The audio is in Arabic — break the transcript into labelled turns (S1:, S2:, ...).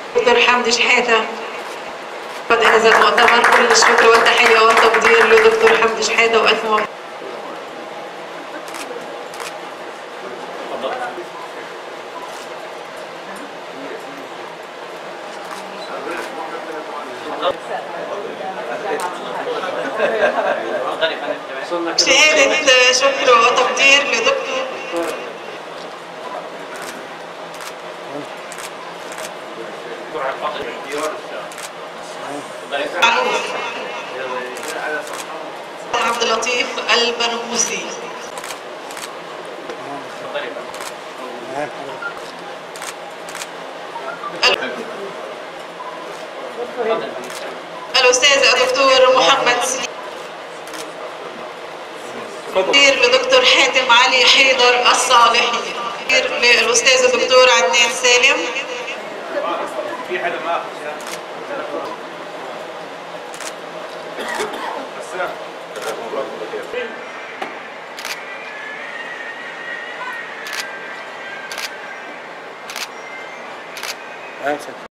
S1: دكتور حمدي شحاتة قد هذا المؤتمر. كل الشكر والتحية والتقدير لدكتور حمدي شحاتة وألف مبروك. شهادة شكر وتقدير لدكتور عبد اللطيف البنوسي. الأستاذ الدكتور محمد سليم. لدكتور حاتم علي حيدر الصالحي. للأستاذ الدكتور عدنان سالم.
S2: في حدا ما اخذ